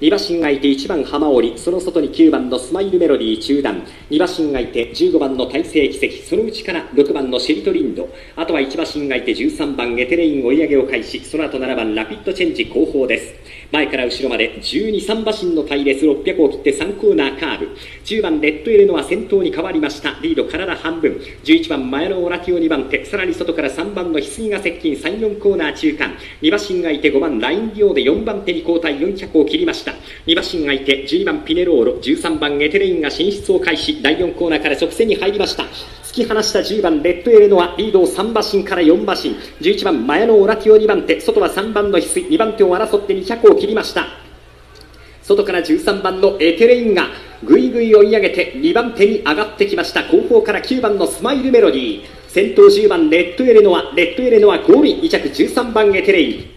2馬身相手1番浜織、その外に9番のスマイルメロディー中段、2馬身相手15番の大勢奇跡、その内から6番のシェリトリンド、あとは1馬身相手13番エテレイン追い上げを開始、その後7番ラピッドチェンジ後方です。前から後ろまで12、3馬身の隊列、600を切って3コーナーカーブ。10番レッドエレノは先頭に変わりました。リード体半分。11番前のオラティオ2番手、さらに外から3番の翡翠が接近、3、4コーナー中間。2馬身相手5番ラインディオで4番手に交代、400を切りました。2馬身相手12番ピネローロ、13番エテレインが進出を開始。第4コーナーから直線に入りました。突き放した10番レッドエレノはリードを3馬身から4馬身。11番前のオラティオ2番手、外は3番の翡翠、2番手を争って200を切りました。外から13番のエテレインがぐいぐい追い上げて2番手に上がってきました。後方から9番のスマイルメロディー、先頭10番レッドエレノは5位、2着13番エテレイン。